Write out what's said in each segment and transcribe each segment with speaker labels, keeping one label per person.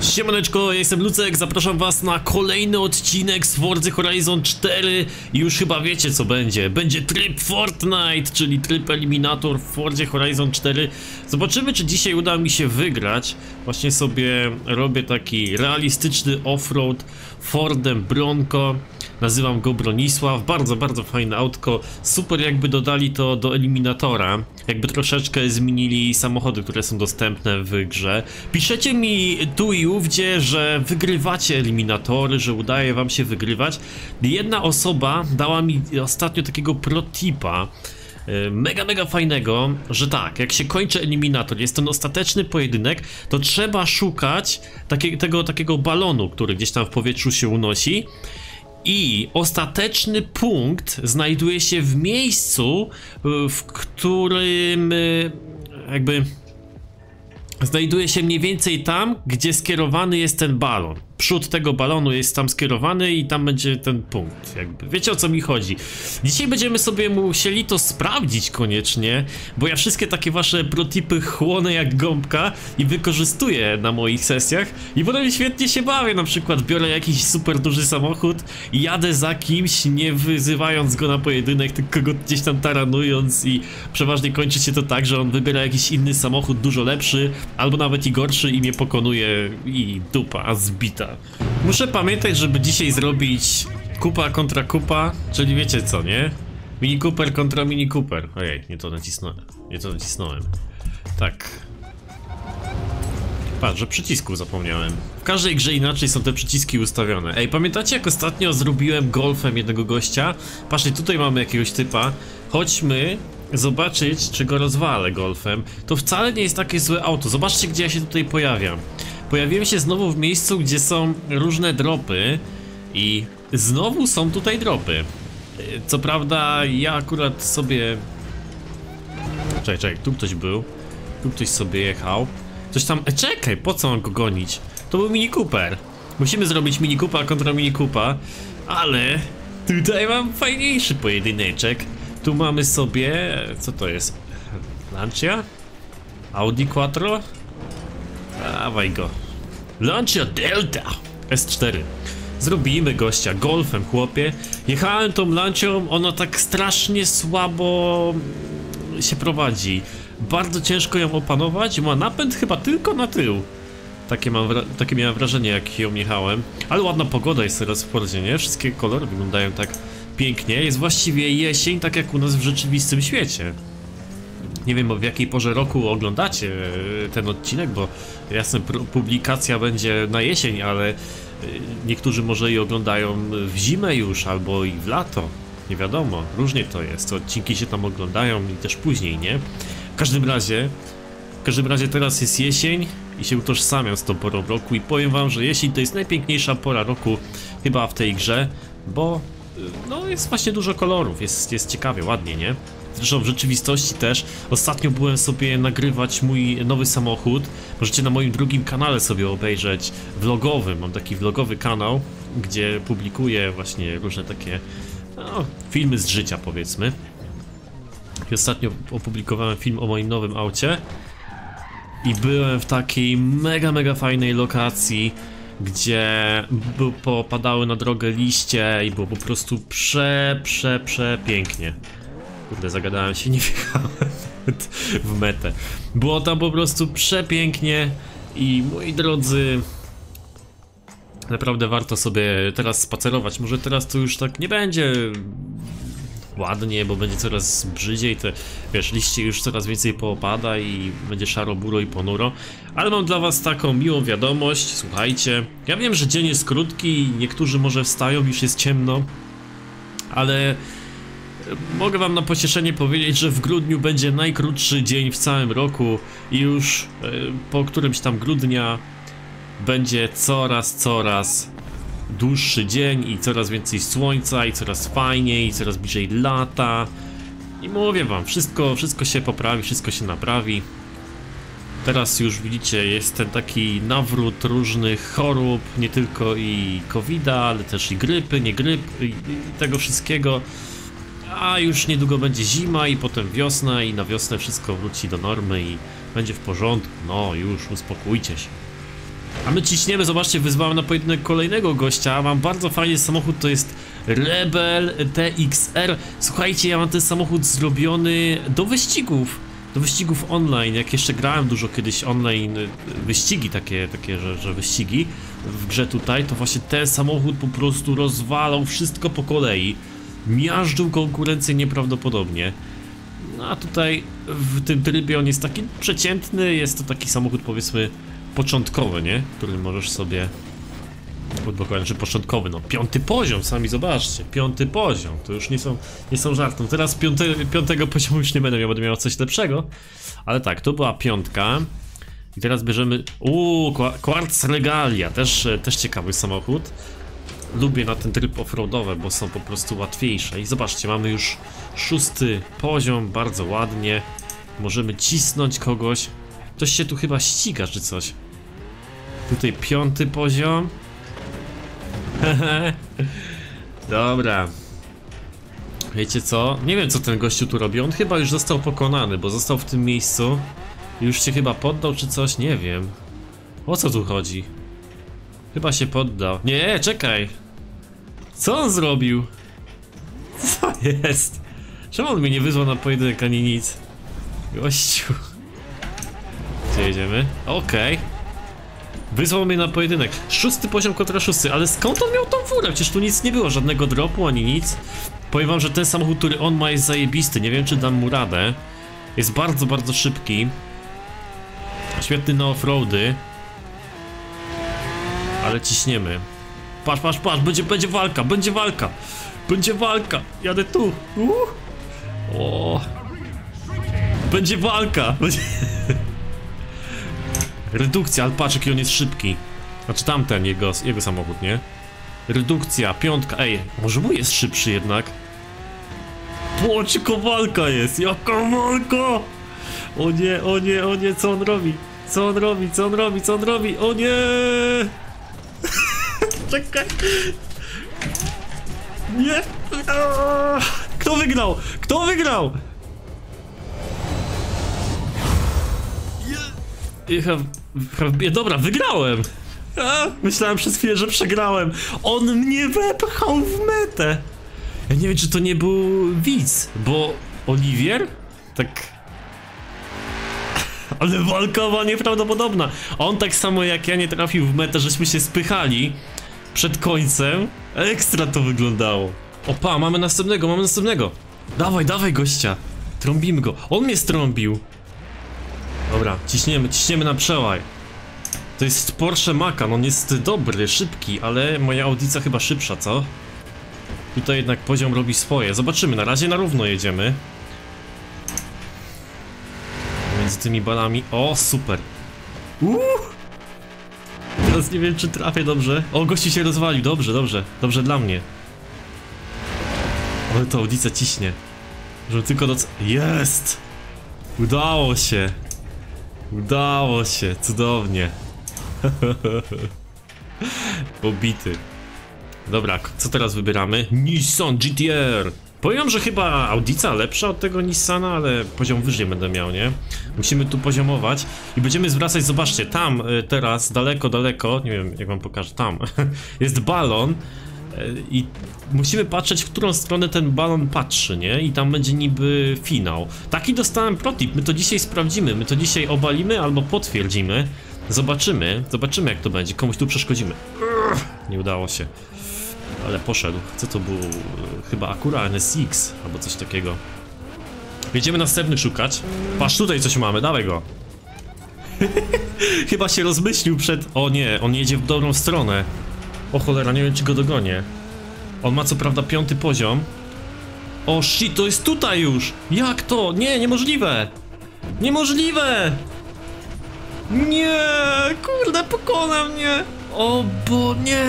Speaker 1: Siemaneczko, ja jestem Lucek, zapraszam was na kolejny odcinek z Forza Horizon 4 i już chyba wiecie co będzie. Będzie tryb Fortnite, czyli tryb eliminator w Forzie Horizon 4. Zobaczymy, czy dzisiaj uda mi się wygrać. Właśnie sobie robię taki realistyczny offroad Fordem Bronco. Nazywam go Bronisław, bardzo fajne autko. Super jakby dodali to do eliminatora. Jakby troszeczkę zmienili samochody, które są dostępne w grze. Piszecie mi tu i ówdzie, że wygrywacie eliminatory, że udaje wam się wygrywać. Jedna osoba dała mi ostatnio takiego pro-tipa, mega fajnego, że tak, jak się kończy eliminator, jest ten ostateczny pojedynek, to trzeba szukać takiego balonu, który gdzieś tam w powietrzu się unosi. I ostateczny punkt znajduje się w miejscu, w którym jakby znajduje się mniej więcej tam, gdzie skierowany jest ten balon. Przód tego balonu jest tam skierowany i tam będzie ten punkt, jakby. Wiecie o co mi chodzi. Dzisiaj będziemy sobie musieli to sprawdzić koniecznie, bo ja wszystkie takie wasze protipy chłonę jak gąbka i wykorzystuję na moich sesjach i potem świetnie się bawię. Na przykład biorę jakiś super duży samochód i jadę za kimś, nie wyzywając go na pojedynek, tylko go gdzieś tam taranując, i przeważnie kończy się to tak, że on wybiera jakiś inny samochód dużo lepszy, albo nawet i gorszy, i mnie pokonuje i dupa zbita. Muszę pamiętać, żeby dzisiaj zrobić kupa kontra kupa, czyli wiecie co, nie? Mini Cooper kontra Mini Cooper. Ojej, nie to nacisnąłem. Tak. Patrz, że przycisków zapomniałem. W każdej grze inaczej są te przyciski ustawione. Ej, pamiętacie jak ostatnio zrobiłem golfem jednego gościa? Patrzcie, tutaj mamy jakiegoś typa. Chodźmy zobaczyć, czy go rozwalę golfem. To wcale nie jest takie złe auto. Zobaczcie, gdzie ja się tutaj pojawiam. Pojawiłem się znowu w miejscu, gdzie są różne dropy i znowu są tutaj dropy. Co prawda ja akurat sobie... Czekaj, tu ktoś był. Tu ktoś sobie jechał. Coś tam... czekaj, po co mam go gonić? To był Mini Cooper. Musimy zrobić Mini Coopa kontra Mini Coopa, ale tutaj mam fajniejszy pojedyneczek. Tu mamy sobie... co to jest? Lancia? Audi Quattro? Dawaj go. Lancia Delta S4. Zrobimy gościa golfem, chłopie. Jechałem tą Lancią, ona tak strasznie słabo się prowadzi. Bardzo ciężko ją opanować. Ma napęd chyba tylko na tył. Takie miałem wrażenie, jak ją jechałem. Ale ładna pogoda jest teraz w Fordzie, nie? Wszystkie kolory wyglądają tak pięknie. Jest właściwie jesień, tak jak u nas w rzeczywistym świecie. Nie wiem, w jakiej porze roku oglądacie ten odcinek, bo jasne, publikacja będzie na jesień, ale niektórzy może i oglądają w zimę już, albo i w lato. Nie wiadomo, różnie to jest. Odcinki się tam oglądają i też później, nie? W każdym razie teraz jest jesień i się utożsamiam z tą porą roku i powiem wam, że jesień to jest najpiękniejsza pora roku chyba w tej grze, bo no jest właśnie dużo kolorów, jest ciekawie, ładnie, nie? Zresztą w rzeczywistości też. Ostatnio byłem sobie nagrywać mój nowy samochód. Możecie na moim drugim kanale sobie obejrzeć, vlogowym. Mam taki vlogowy kanał, gdzie publikuję właśnie różne takie filmy z życia, powiedzmy. I ostatnio opublikowałem film o moim nowym aucie i byłem w takiej mega fajnej lokacji, gdzie popadały na drogę liście i było po prostu przepięknie. Kurde, zagadałem się, nie wjechałem w metę. Było tam po prostu przepięknie i moi drodzy, naprawdę warto sobie teraz spacerować. Może teraz to już tak nie będzie ładnie, bo będzie coraz brzydziej, te, wiesz, liście już coraz więcej poopada i będzie szaro, buro i ponuro. Ale mam dla was taką miłą wiadomość, słuchajcie. Ja wiem, że dzień jest krótki i niektórzy może wstają, już jest ciemno, ale mogę wam na pocieszenie powiedzieć, że w grudniu będzie najkrótszy dzień w całym roku i już po którymś tam grudnia będzie coraz dłuższy dzień i coraz więcej słońca i coraz fajniej i coraz bliżej lata. I mówię wam, wszystko się poprawi, wszystko się naprawi. Teraz już widzicie, jest ten taki nawrót różnych chorób, nie tylko i COVID-a, ale też i grypy, nie grypy i tego wszystkiego. A już niedługo będzie zima i potem wiosna i na wiosnę wszystko wróci do normy i będzie w porządku. No już, uspokójcie się. A my ciśniemy, zobaczcie, wyzwałem na pojedynek kolejnego gościa. Mam bardzo fajny samochód, to jest Rebel TXR. Słuchajcie, ja mam ten samochód zrobiony do wyścigów online. Jak jeszcze grałem dużo kiedyś online, wyścigi takie że wyścigi w grze tutaj, to właśnie ten samochód po prostu rozwalał wszystko po kolei. Miażdżył konkurencję nieprawdopodobnie. No a tutaj w tym trybie on jest taki przeciętny, jest to taki samochód, powiedzmy, początkowy, nie? Który możesz sobie odblokować, czy początkowy, no 5. poziom, sami zobaczcie, 5. poziom, to już nie są żartem. Teraz 5. poziomu już nie będę miał coś lepszego, ale tak, to była 5. I teraz bierzemy, Quartz Regalia, też ciekawy samochód. Lubię na ten tryb offroadowy, bo są po prostu łatwiejsze. I zobaczcie, mamy już 6. poziom, bardzo ładnie. Możemy cisnąć kogoś. Ktoś się tu chyba ściga, czy coś. Tutaj 5. poziom. Dobra. Wiecie co? Nie wiem, co ten gościu tu robi. On chyba już został pokonany, bo został w tym miejscu. Już się chyba poddał, czy coś? Nie wiem. O co tu chodzi? Chyba się poddał. Nie, czekaj. Co on zrobił? Co jest? Czemu on mnie nie wyzwał na pojedynek ani nic? Gościu. Gdzie jedziemy? Okej. Wyzwał mnie na pojedynek. 6. poziom kontra 6. Ale skąd on miał tą furę? Przecież tu nic nie było, żadnego dropu ani nic. Powiem wam, że ten samochód, który on ma, jest zajebisty. Nie wiem, czy dam mu radę. Jest bardzo, bardzo szybki. Świetny na offroady. Ale ciśniemy. Patrz, będzie walka, będzie walka. Jadę tu. O. Będzie walka. Redukcja, ale patrz, jaki on jest szybki. Znaczy tamten, jego samochód, nie? Redukcja, 5. Ej, może mój jest szybszy jednak. Płoczyko, walka jest. Jaka walka! O nie, co on robi? Co on robi? O nie! Czekaj! Nie! Kto wygrał? Dobra, wygrałem! Myślałem przez chwilę, że przegrałem. On mnie wepchał w metę! Ja nie wiem, czy to nie był widz, bo Oliwier? Tak... Ale walka była nieprawdopodobna. On tak samo jak ja nie trafił w metę, żeśmy się spychali przed końcem. Ekstra to wyglądało. Opa, mamy następnego. Dawaj gościa. Trąbimy go. On mnie strąbił. Dobra, ciśniemy na przełaj. To jest Porsche Macan, on jest dobry, szybki, ale moja Audica chyba szybsza, co? Tutaj jednak poziom robi swoje. Zobaczymy, na razie na równo jedziemy. Między tymi balami. O, super. Teraz nie wiem, czy trafię dobrze. O, gości się rozwalił. Dobrze dla mnie. Ale to Audica ciśnie. Żeby tylko Jest! Udało się, cudownie. Pobity. Dobra, co teraz wybieramy? Nissan GT-R. Powiem, że chyba Audica lepsza od tego Nissana, ale poziom wyżej będę miał, nie? Musimy tu poziomować i będziemy zwracać, zobaczcie, tam teraz, daleko, nie wiem jak wam pokażę, tam jest balon i musimy patrzeć, w którą stronę ten balon patrzy, nie? I tam będzie niby finał. Taki dostałem protip, my to dzisiaj sprawdzimy, my to dzisiaj obalimy albo potwierdzimy. Zobaczymy jak to będzie, komuś tu przeszkodzimy. Nie udało się. Ale poszedł. Co to było? Chyba Acura NSX albo coś takiego. Jedziemy następny szukać. Patrz, tutaj coś mamy, dawaj go. Chyba się rozmyślił przed... O nie, on jedzie w dobrą stronę. O cholera, nie wiem, czy go dogonię. On ma co prawda 5. poziom. O shit, to jest tutaj już. Jak to? Nie, niemożliwe. Nie, kurde, pokona mnie. O bo nie.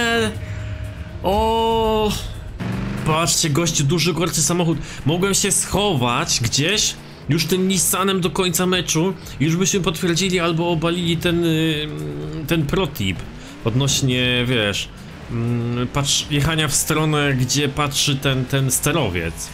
Speaker 1: O, patrzcie, gościu, duży, gorący samochód. Mogłem się schować gdzieś już tym Nissanem do końca meczu. Już byśmy potwierdzili albo obalili ten protip odnośnie, wiesz, jechania w stronę, gdzie patrzy ten sterowiec.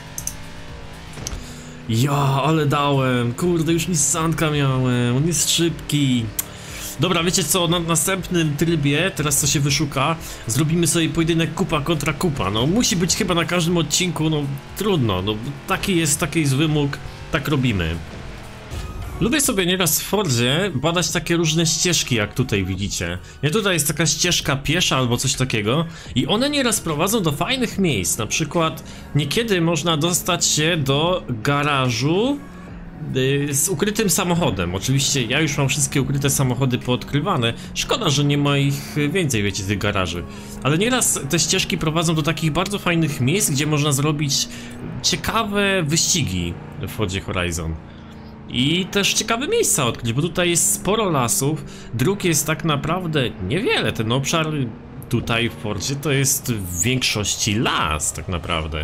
Speaker 1: Ja, ale dałem, kurde, już Nissanka miałem, on jest szybki. Dobra, wiecie co, na następnym trybie, teraz co się wyszuka, zrobimy sobie pojedynek kupa kontra kupa. No musi być chyba na każdym odcinku, no trudno, no taki jest wymóg, tak robimy. Lubię sobie nieraz w Fordzie badać takie różne ścieżki, jak tutaj widzicie. Nie, tutaj jest taka ścieżka piesza albo coś takiego i one nieraz prowadzą do fajnych miejsc. Na przykład niekiedy można dostać się do garażu z ukrytym samochodem. Oczywiście ja już mam wszystkie ukryte samochody poodkrywane. Szkoda, że nie ma ich więcej, wiecie, tych garaży. Ale nieraz te ścieżki prowadzą do takich bardzo fajnych miejsc, gdzie można zrobić ciekawe wyścigi w Fordzie Horizon. I też ciekawe miejsca odkryć, bo tutaj jest sporo lasów, dróg jest tak naprawdę niewiele. Ten obszar tutaj w Fordzie to jest w większości las tak naprawdę.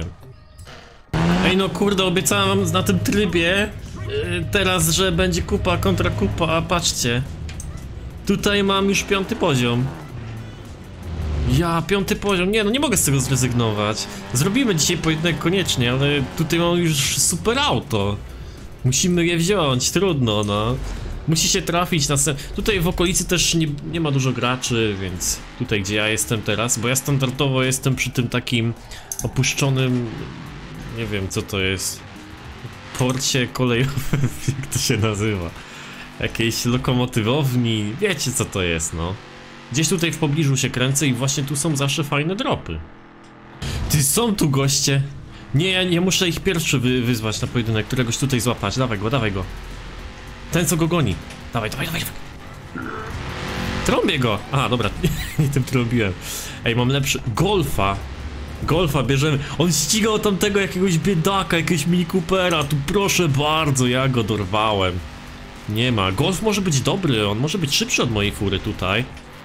Speaker 1: Ej no kurde, obiecałem wam na tym trybie teraz, że będzie kupa kontra kupa, a patrzcie. Tutaj mam już 5. poziom. Ja, 5. poziom, nie no nie mogę z tego zrezygnować. Zrobimy dzisiaj pojedynek koniecznie, ale tutaj mam już super auto. Musimy je wziąć, trudno no. Musi się trafić na tutaj w okolicy też nie ma dużo graczy, więc tutaj gdzie ja jestem teraz, bo ja standardowo jestem przy tym takim opuszczonym, nie wiem co to jest, porcie kolejowym, jak to się nazywa, jakiejś lokomotywowni, wiecie co to jest no. Gdzieś tutaj w pobliżu się kręcę i właśnie tu są zawsze fajne dropy. Ty, są tu goście. Nie, ja muszę ich pierwszy wyzwać na pojedynek, któregoś tutaj złapać. Dawaj go, dawaj go. Ten co go goni. Dawaj, dawaj, dawaj. Trąbię go. Aha, dobra, nie tym trąbiłem. Ej, mam lepszy... Golfa. Golfa bierzemy. On ścigał tamtego jakiegoś biedaka, jakiegoś Mini Coopera. Tu proszę bardzo, ja go dorwałem. Nie ma. Golf może być dobry, on może być szybszy od mojej fury tutaj.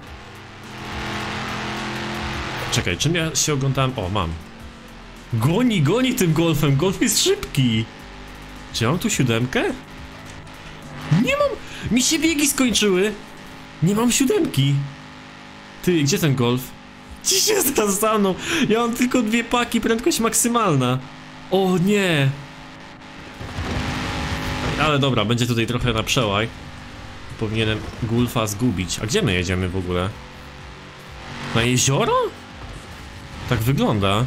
Speaker 1: Czekaj, czym ja się oglądałem? O, mam. Goni tym golfem, golf jest szybki. Czy ja mam tu 7? Nie mam, mi się biegi skończyły. Nie mam 7. Ty, gdzie ten golf? Ci się za mną. Ja mam tylko 2 paki, prędkość maksymalna. O nie. Ale dobra, będzie tutaj trochę na przełaj. Powinienem golfa zgubić. A gdzie my jedziemy w ogóle? Na jezioro? Tak wygląda.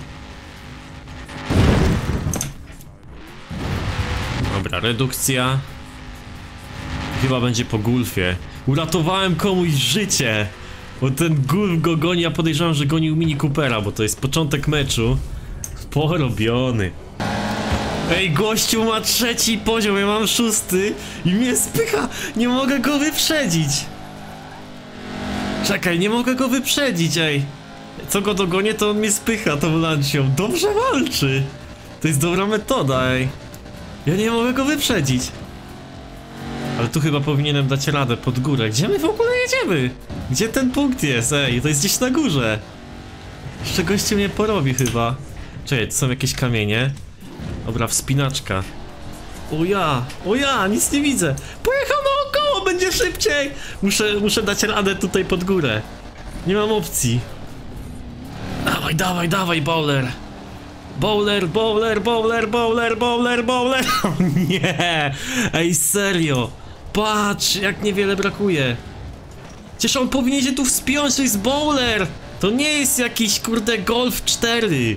Speaker 1: Dobra, redukcja. Chyba będzie po golfie. Uratowałem komuś życie. Bo ten golf go goni, ja podejrzewam, że gonił Mini Coopera, bo to jest początek meczu. Porobiony. Ej, gościu ma 3. poziom, ja mam 6. I mnie spycha. Nie mogę go wyprzedzić. Czekaj, nie mogę go wyprzedzić, ej. Co go dogonię, to on mnie spycha tą lancią. Dobrze walczy. To jest dobra metoda, ej. Ja nie mogę go wyprzedzić. Ale tu chyba powinienem dać radę pod górę. Gdzie my w ogóle jedziemy? Gdzie ten punkt jest? Ej, to jest gdzieś na górze. Jeszcze gościu mnie porobi chyba. Czekaj, to są jakieś kamienie. Dobra, wspinaczka. O ja, nic nie widzę. Pojechał naokoło, będzie szybciej. Muszę dać radę tutaj pod górę. Nie mam opcji. Dawaj, dawaj, dawaj, bowler. Bowler, bowler, bowler, bowler, bowler, bowler. O nie! Ej, serio! Patrz, jak niewiele brakuje. Przecież on powinien się tu wspiąć, to jest bowler! To nie jest jakiś, kurde, Golf 4.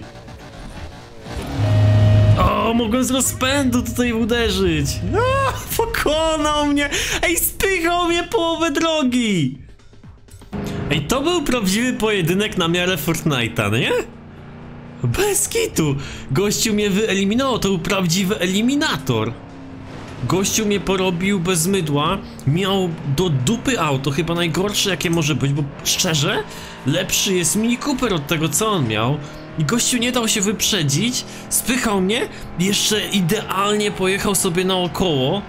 Speaker 1: O, mogłem z rozpędu tutaj uderzyć. A, pokonał mnie! Ej, spychał mnie połowę drogi! Ej, to był prawdziwy pojedynek na miarę Fortnite'a, nie? Bez kitu! Gościu mnie wyeliminował, to był prawdziwy eliminator. Gościu mnie porobił bez mydła. Miał do dupy auto, chyba najgorsze jakie może być, bo szczerze, lepszy jest Mini Cooper od tego co on miał. I gościu nie dał się wyprzedzić, spychał mnie, jeszcze idealnie pojechał sobie naokoło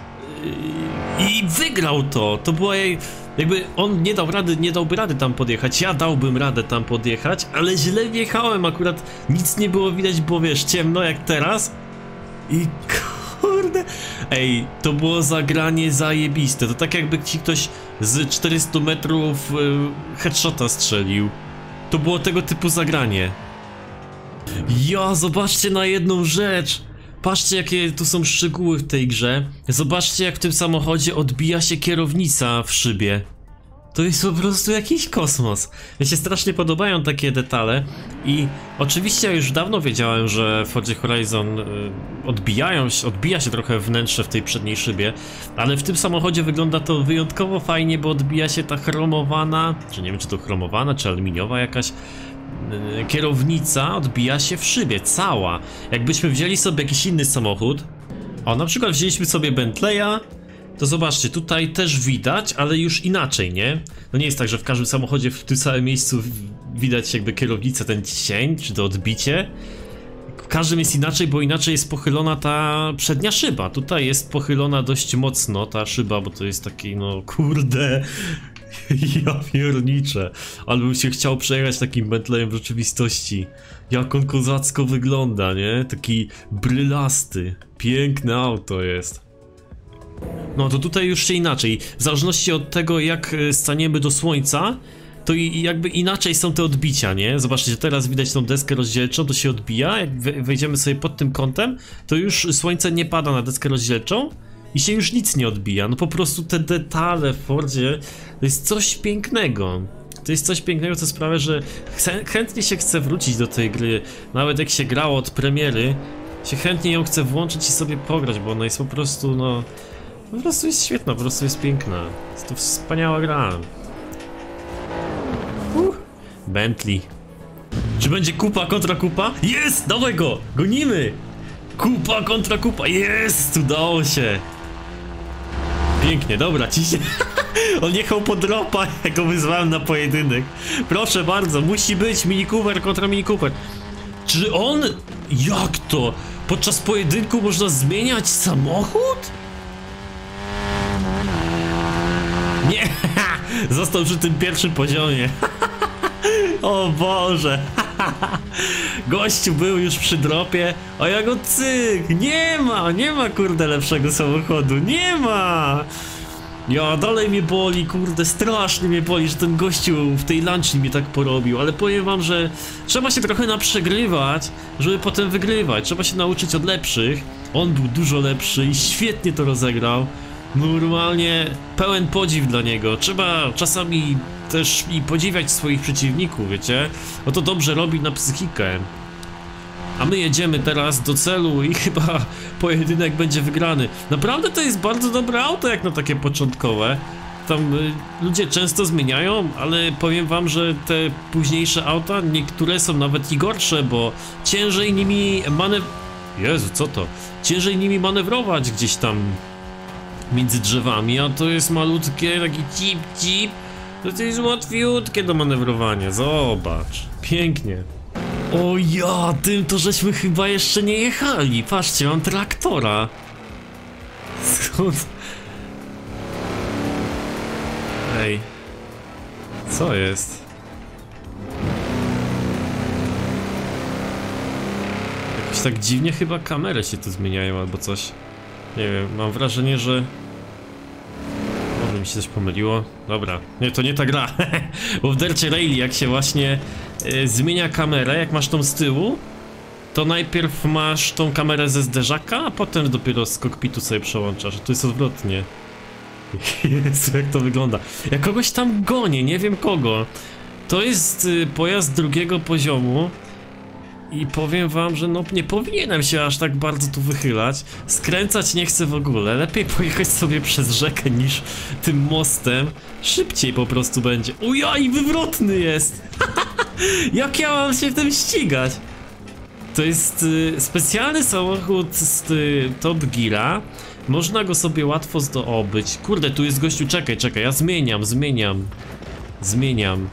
Speaker 1: i wygrał to. To była jej... Jakby on nie dałby rady tam podjechać, ja dałbym radę tam podjechać, ale źle wjechałem, akurat nic nie było widać, bo wiesz, ciemno jak teraz. I kurde, ej, to było zagranie zajebiste, to tak jakby ci ktoś z 400 metrów headshota strzelił. To było tego typu zagranie. Ja, zobaczcie na jedną rzecz. Patrzcie jakie tu są szczegóły w tej grze. Zobaczcie jak w tym samochodzie odbija się kierownica w szybie. To jest po prostu jakiś kosmos. Mi się strasznie podobają takie detale i oczywiście ja już dawno wiedziałem, że w Forzie Horizon odbija się trochę wnętrze w tej przedniej szybie, ale w tym samochodzie wygląda to wyjątkowo fajnie, bo odbija się ta chromowana, czy nie wiem czy to chromowana, czy aluminiowa jakaś kierownica, odbija się w szybie, cała. Jakbyśmy wzięli sobie jakiś inny samochód, o na przykład wzięliśmy sobie Bentleya, to zobaczcie, tutaj też widać, ale już inaczej, nie? No nie jest tak, że w każdym samochodzie w tym samym miejscu widać jakby kierownicę, ten cień, czy to odbicie. W każdym jest inaczej, bo inaczej jest pochylona ta przednia szyba. Tutaj jest pochylona dość mocno ta szyba, bo to jest taki, no kurde, ja pierniczę. Ale bym się chciał przejechać takim Bentleyem w rzeczywistości. Jak on kozacko wygląda, nie? Taki brylasty, piękne auto jest. No to tutaj już się inaczej, w zależności od tego jak staniemy do słońca, to jakby inaczej są te odbicia, nie? Zobaczcie, teraz widać tą deskę rozdzielczą, to się odbija, jak wejdziemy sobie pod tym kątem, to już słońce nie pada na deskę rozdzielczą i się już nic nie odbija, no po prostu te detale w Fordzie to jest coś pięknego. To jest coś pięknego, co sprawia, że chętnie się chce wrócić do tej gry, nawet jak się grało od premiery, się chętnie ją chce włączyć i sobie pograć, bo ona jest po prostu, no... Po prostu jest świetna, po prostu jest piękna. Jest to wspaniała gra. Bentley. Czy będzie kupa kontra kupa? Jest! Dawaj go! Gonimy! Kupa kontra kupa! Jest! Udało się! Pięknie, dobra, ciśnie. On jechał po dropa, jak go wyzwałem na pojedynek. Proszę bardzo, musi być Mini Cooper kontra Mini Cooper. Czy on... Jak to? Podczas pojedynku można zmieniać samochód? Nie, został przy tym pierwszym poziomie. O Boże. Gościu był już przy dropie, a ja go cyk. Nie ma kurde lepszego samochodu, nie ma. Ja dalej mnie boli, kurde, strasznie mnie boli, że ten gościu w tej lunczni mnie tak porobił, ale powiem wam, że trzeba się trochę naprzegrywać, żeby potem wygrywać, trzeba się nauczyć od lepszych. On był dużo lepszy i świetnie to rozegrał. Normalnie pełen podziw dla niego. Trzeba czasami też i podziwiać swoich przeciwników, wiecie? O to dobrze robi na psychikę. A my jedziemy teraz do celu i chyba pojedynek będzie wygrany. Naprawdę to jest bardzo dobre auto jak na takie początkowe. Tam ludzie często zmieniają, ale powiem wam, że te późniejsze auta, niektóre są nawet i gorsze, bo ciężej nimi Jezu, co to? Ciężej nimi manewrować gdzieś tam między drzewami, a to jest malutkie, taki cip, to jest łatwiutkie do manewrowania, zobacz, pięknie. O ja, tym to żeśmy chyba jeszcze nie jechali, patrzcie, mam traktora. Skąd? Ej, co jest? Jakoś tak dziwnie chyba kamery się tu zmieniają albo coś. Nie wiem, mam wrażenie, że... Może mi się coś pomyliło. Dobra, nie, to nie ta gra. Bo w Dircie Rally jak się właśnie zmienia kamerę, jak masz tą z tyłu, to najpierw masz tą kamerę ze zderzaka, a potem dopiero z kokpitu sobie przełączasz. To jest odwrotnie. Jezu, jak to wygląda. Ja kogoś tam gonię, nie wiem kogo. To jest pojazd drugiego poziomu. I powiem wam, że no nie powinienem się aż tak bardzo tu wychylać. Skręcać nie chcę w ogóle. Lepiej pojechać sobie przez rzekę niż tym mostem. Szybciej po prostu będzie. Uja, i wywrotny jest! Jak ja mam się w tym ścigać? To jest specjalny samochód z Top Geara. Można go sobie łatwo zdobyć. Kurde, tu jest gościu, czekaj, ja zmieniam.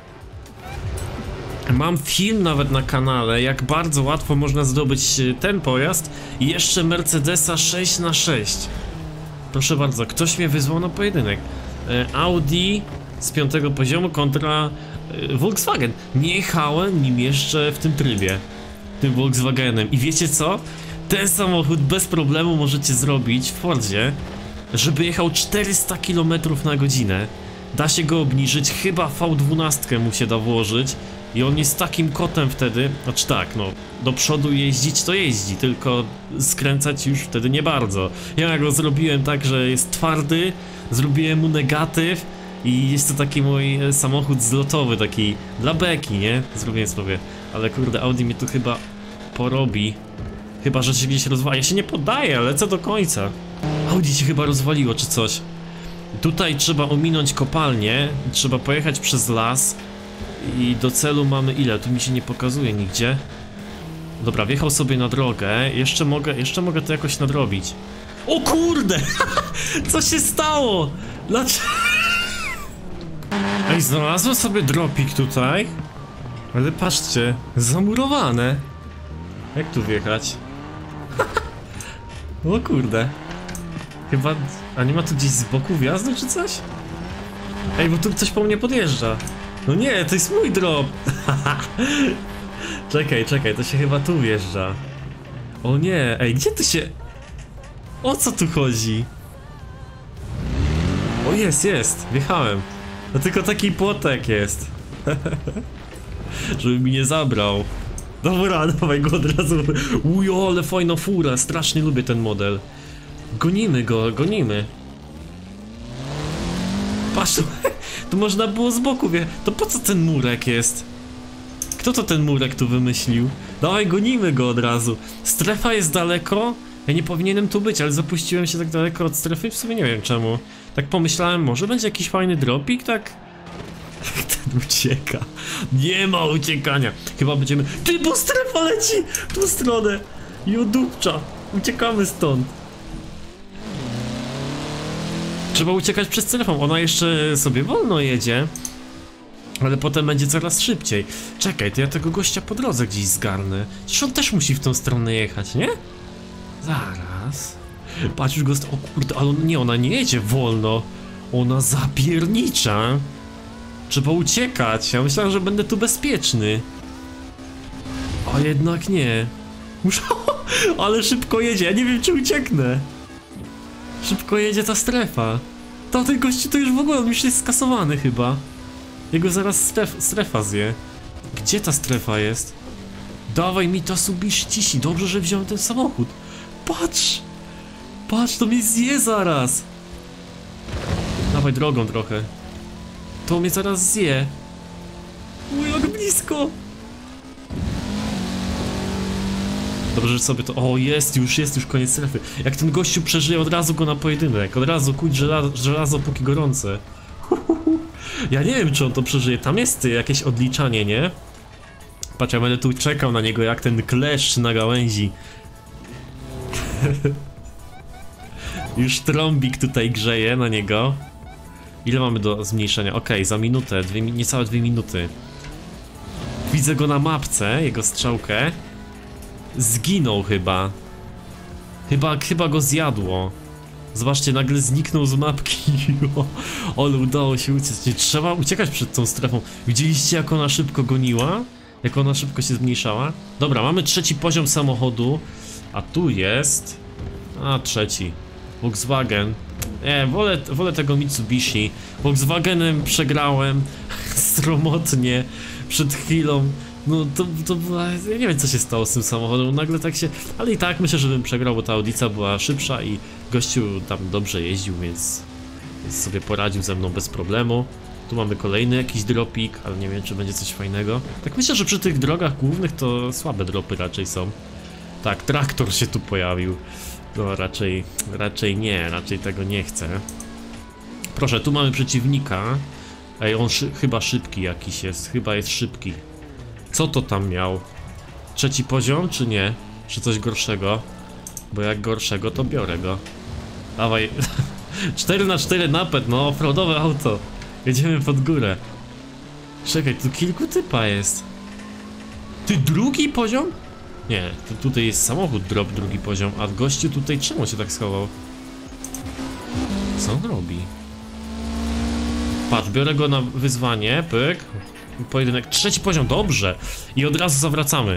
Speaker 1: Mam film nawet na kanale, jak bardzo łatwo można zdobyć ten pojazd i jeszcze Mercedesa 6x6. Proszę bardzo, ktoś mnie wyzwał na pojedynek. Audi z 5. poziomu kontra Volkswagen. Nie jechałem nim jeszcze w tym trybie, tym Volkswagenem. I wiecie co? Ten samochód bez problemu możecie zrobić w Fordzie, żeby jechał 400 km na godzinę. Da się go obniżyć, chyba V12 mu się da włożyć. I on jest takim kotem wtedy, znaczy tak, no, do przodu jeździć to jeździ, tylko skręcać już wtedy nie bardzo. Ja go zrobiłem tak, że jest twardy, zrobiłem mu negatyw I jest to taki mój samochód zlotowy, taki dla beki, nie? Zrobię sobie. Ale kurde, Audi mnie tu chyba porobi. Chyba rzeczywiście się rozwali. Ja się nie poddaję, ale co do końca. Audi się chyba rozwaliło czy coś. Tutaj trzeba ominąć kopalnię, trzeba pojechać przez las. I do celu mamy ile? Tu mi się nie pokazuje nigdzie. Dobra, wjechał sobie na drogę. Jeszcze mogę to jakoś nadrobić. O kurde! Co się stało? Dlaczego? Ej, znalazłem sobie dropik tutaj. Ale patrzcie, zamurowane. Jak tu wjechać? O kurde. Chyba... A nie ma tu gdzieś z boku wjazdu czy coś? Ej, bo tu coś po mnie podjeżdża. No nie, to jest mój drop. Czekaj, to się chyba tu wjeżdża. O nie, ej, gdzie tu się... O co tu chodzi? O jest, wjechałem. No tylko taki płotek jest. Żeby mi nie zabrał. Dobra, dawaj go od razu. Ujo, ale fajna fura, strasznie lubię ten model. Gonimy go, gonimy. Patrz, tu można było z boku to po co ten murek jest? Kto to ten murek tu wymyślił? Dawaj, gonimy go od razu. Strefa jest daleko. Ja nie powinienem tu być, ale zapuściłem się tak daleko od strefy, w sumie nie wiem czemu. Tak pomyślałem, może będzie jakiś fajny dropik, tak? Ten ucieka. Nie ma uciekania. Chyba będziemy... Ty, bo strefa leci w tą stronę. I odupcza. Uciekamy stąd. Trzeba uciekać przez strefą, ona jeszcze sobie wolno jedzie. Ale potem będzie coraz szybciej. Czekaj, to ja tego gościa po drodze gdzieś zgarnę. Przecież on też musi w tą stronę jechać, nie? Zaraz. Patrz, już go... O kurde, ale ona nie jedzie wolno. Ona zapiernicza. Trzeba uciekać. Ja myślałem, że będę tu bezpieczny. A jednak nie. Muszę... Ale szybko jedzie, ja nie wiem, czy ucieknę. Szybko jedzie ta strefa. Ten gościu to już w ogóle, on już jest skasowany chyba. Jego zaraz strefa zje. Gdzie ta strefa jest? Dawaj mi to Mitsubishi, dobrze, że wziąłem ten samochód. Patrz! Patrz, to mnie zje zaraz. Dawaj drogą trochę. To mnie zaraz zje. Uj, jak blisko. Dobrze, że sobie to... O, jest już koniec strefy. Jak ten gościu przeżyje, od razu go na pojedynek. Od razu kuć żelazo póki gorące. Ja nie wiem, czy on to przeżyje. Tam jest jakieś odliczanie, nie? Patrz, ja będę tu czekał na niego jak ten kleszcz na gałęzi. Już trąbik tutaj grzeje na niego. Ile mamy do zmniejszenia? Okej, za minutę, niecałe 2 minuty. Widzę go na mapce, jego strzałkę. Zginął chyba. Chyba go zjadło. Zobaczcie, nagle zniknął z mapki. Ale udało się uciec. Nie trzeba uciekać przed tą strefą. Widzieliście, jak ona szybko goniła? Jak ona szybko się zmniejszała? Dobra, mamy 3. poziom samochodu. A tu jest... A, 3. Volkswagen. Nie, wolę tego Mitsubishi. Volkswagenem przegrałem. Sromotnie. Przed chwilą. No to była... Ja nie wiem, co się stało z tym samochodem. Nagle tak się... Ale i tak myślę, że bym przegrał, bo ta Audica była szybsza i gościu tam dobrze jeździł, więc sobie poradził ze mną bez problemu. Tu mamy kolejny jakiś dropik, ale nie wiem, czy będzie coś fajnego. Tak myślę, że przy tych drogach głównych to słabe dropy raczej są. Tak, traktor się tu pojawił. No raczej nie, raczej tego nie chcę. Proszę, tu mamy przeciwnika. Ej, on chyba szybki jakiś jest, chyba jest szybki. Co to tam miał? 3. poziom, czy nie? Czy coś gorszego? Bo jak gorszego, to biorę go. Dawaj. 4x4 napęd, no offroadowe auto. Jedziemy pod górę. Czekaj, tu kilku typa jest. Ty 2. poziom? Nie, tutaj jest samochód drop 2. poziom, a gościu tutaj czemu się tak schował? Co on robi? Patrz, biorę go na wyzwanie, pyk. Pojedynek 3. poziom, dobrze. I od razu zawracamy.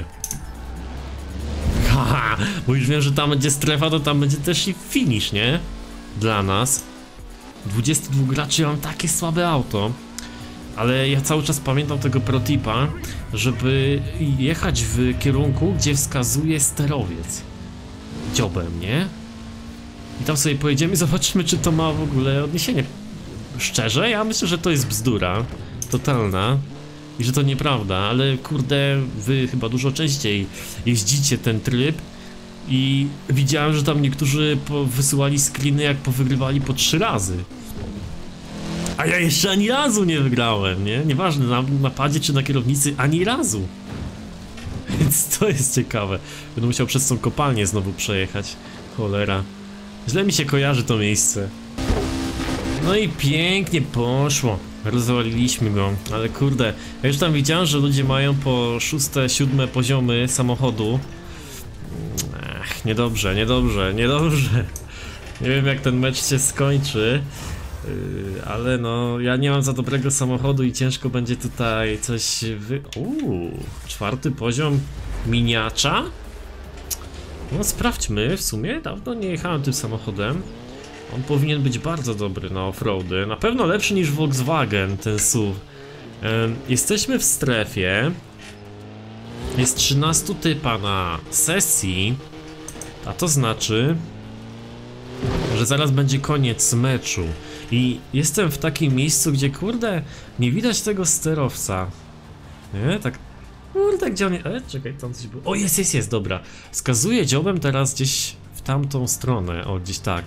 Speaker 1: Haha, bo już wiem, że tam będzie strefa, to tam będzie też i finish, nie? Dla nas. 22 graczy, ja mam takie słabe auto. Ale ja cały czas pamiętam tego protipa, żeby jechać w kierunku, gdzie wskazuje sterowiec. Dziobem, nie? I tam sobie pojedziemy i zobaczymy, czy to ma w ogóle odniesienie szczerze, ja myślę, że to jest bzdura totalna i że to nieprawda, ale kurde, wy chyba dużo częściej jeździcie ten tryb i widziałem, że tam niektórzy wysyłali screeny, jak powygrywali po 3 razy. A ja jeszcze ani razu nie wygrałem, nie? Nieważne, na napadzie czy na kierownicy, ani razu. Więc to jest ciekawe. Będę musiał przez tą kopalnię znowu przejechać. Cholera. Źle mi się kojarzy to miejsce. No i pięknie poszło. Rozwaliliśmy go, ale kurde. Ja już tam widziałem, że ludzie mają po 6., 7. poziomy samochodu. Ach, niedobrze, niedobrze, niedobrze. Nie wiem, jak ten mecz się skończy. Ale no, ja nie mam za dobrego samochodu i ciężko będzie tutaj coś 4. poziom miniacza? No sprawdźmy, w sumie dawno nie jechałem tym samochodem. On powinien być bardzo dobry na offroady, na pewno lepszy niż Volkswagen, ten SUV. Jesteśmy w strefie. Jest 13 typa na sesji, a to znaczy, że zaraz będzie koniec meczu. I jestem w takim miejscu, gdzie kurde, nie widać tego sterowca. Nie? Tak. Kurde, gdzie on jest? Czekaj, tam coś było. O, jest, dobra. Wskazuję dziobem teraz gdzieś w tamtą stronę. O, gdzieś tak.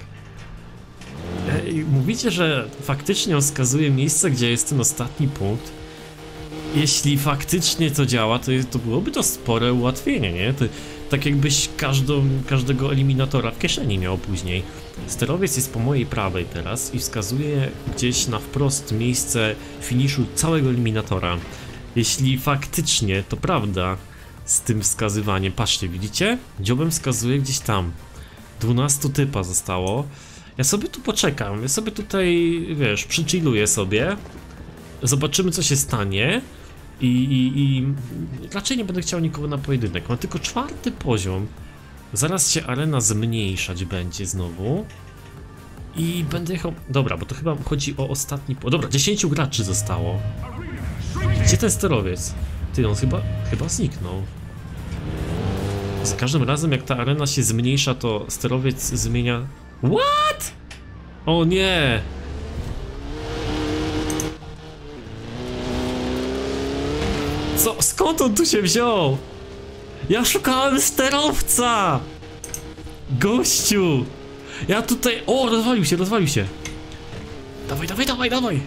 Speaker 1: Mówicie, że faktycznie on wskazuje miejsce, gdzie jest ten ostatni punkt. Jeśli faktycznie to działa, to byłoby to spore ułatwienie, nie? Tak jakbyś każdego eliminatora w kieszeni miał później. Sterowiec jest po mojej prawej teraz i wskazuje gdzieś na wprost miejsce finiszu całego eliminatora. Jeśli faktycznie to prawda z tym wskazywaniem, patrzcie, widzicie? Dziobem wskazuje gdzieś tam. 12 typa zostało. Ja sobie tu poczekam, ja sobie tutaj, wiesz, przychilluję sobie. Zobaczymy, co się stanie. I raczej nie będę chciał nikogo na pojedynek. Mam tylko 4. poziom. Zaraz się arena zmniejszać będzie znowu. I będę jechał... Dobra, bo to chyba chodzi o ostatni... Dobra, 10 graczy zostało. Gdzie ten sterowiec? Ty, on chyba zniknął. Za każdym razem, jak ta arena się zmniejsza, to sterowiec zmienia... What? O nie! Co? Skąd on tu się wziął? Ja szukałem sterowca! Gościu! Ja tutaj... O, rozwalił się! Dawaj!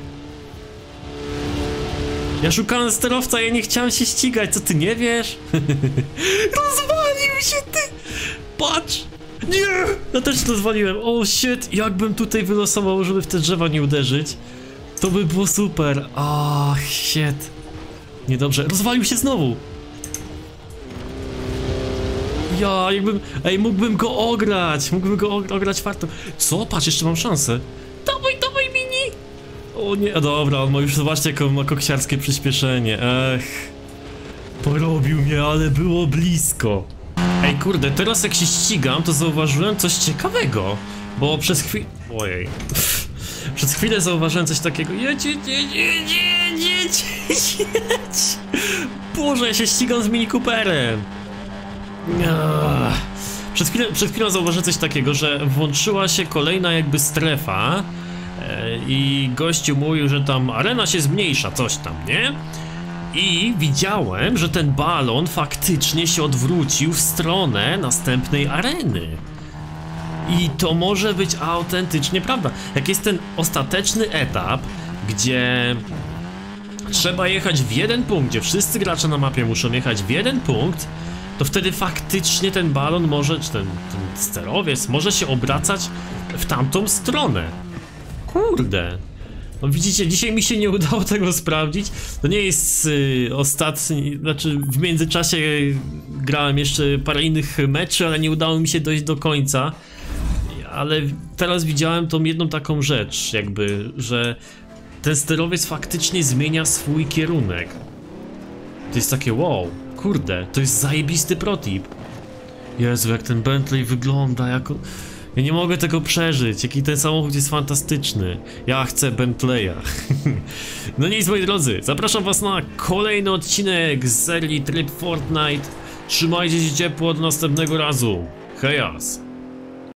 Speaker 1: Ja szukałem sterowca, ja nie chciałem się ścigać, co ty nie wiesz? Rozwalił się, ty! Patrz! Nie! Ja też to zwaliłem. O shit, jakbym tutaj wylosował, żeby w te drzewa nie uderzyć. To by było super. Ach, shit. Niedobrze, rozwalił się znowu. Ja, jakbym... Ej, mógłbym go ograć. Ograć farto. Co? Patrz, jeszcze mam szansę. Dawaj, mini! O nie, dobra, on ma już, zobaczcie, jaką ma koksiarskie przyspieszenie. Ech. Porobił mnie, ale było blisko. Ej, kurde, teraz jak się ścigam, to zauważyłem coś ciekawego. Bo przez chwilę... Ojej. Przez chwilę zauważyłem coś takiego. Jedź. Boże, ja się ścigam z Mini Cooperem. Przed chwilą zauważyłem coś takiego, że włączyła się kolejna jakby strefa i gościu mówił, że tam arena się zmniejsza, coś tam, nie? I widziałem, że ten balon faktycznie się odwrócił w stronę następnej areny. I to może być autentycznie prawda. Jak jest ten ostateczny etap, gdzie trzeba jechać w jeden punkt, gdzie wszyscy gracze na mapie muszą jechać w jeden punkt, to wtedy faktycznie ten balon może, czy ten sterowiec może się obracać w tamtą stronę. Kurde. No widzicie, dzisiaj mi się nie udało tego sprawdzić. To nie jest ostatni, znaczy w międzyczasie grałem jeszcze parę innych meczy, ale nie udało mi się dojść do końca. Ale teraz widziałem tą jedną taką rzecz, jakby, że ten sterowiec faktycznie zmienia swój kierunek. To jest takie wow, kurde, to jest zajebisty protip. Jezu, jak ten Bentley wygląda, jako... Ja nie mogę tego przeżyć, jaki ten samochód jest fantastyczny. Ja chcę Bentleya. No nic, moi drodzy, zapraszam was na kolejny odcinek z serii Tryb Fortnite. Trzymajcie się ciepło, do następnego razu. Hejas!